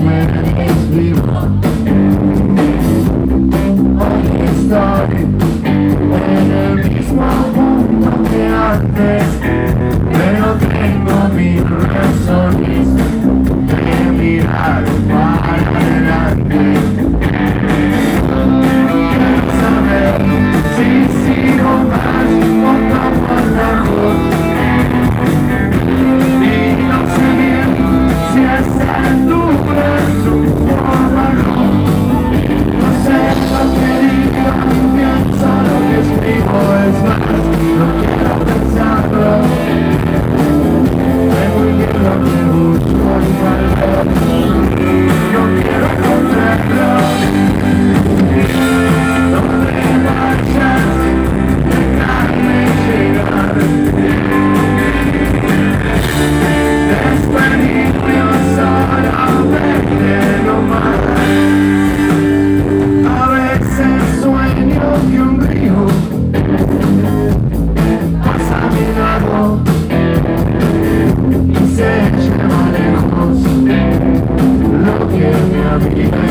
me desvivo. Hoy estoy en el mismo mundo que antes, pero tengo mis razones de mirar para adelante. Quiero saber si sigo más o tomo atajos, y no sé bien si esta altura subo abajo. No sé lo que digo, pienso lo que escribo, es más, no quiero pensarlo. Sé muy bien lo que busco y tal vez no quiero encontrarlo. No me vayas, déjame llegar. Despedirme solamente nomás. A veces sueño que un río pasa a mi lado y se lleva lejos lo que me había